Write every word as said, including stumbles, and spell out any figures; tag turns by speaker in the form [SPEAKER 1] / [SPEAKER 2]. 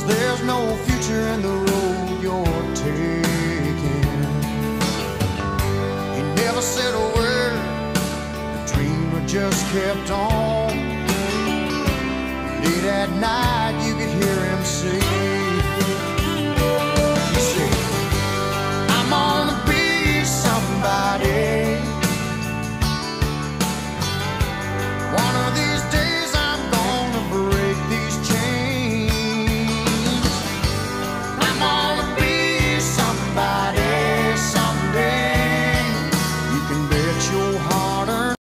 [SPEAKER 1] there's no future in the road you're taking. He never said a word, the dreamer just kept on. Late at night you could hear him sing.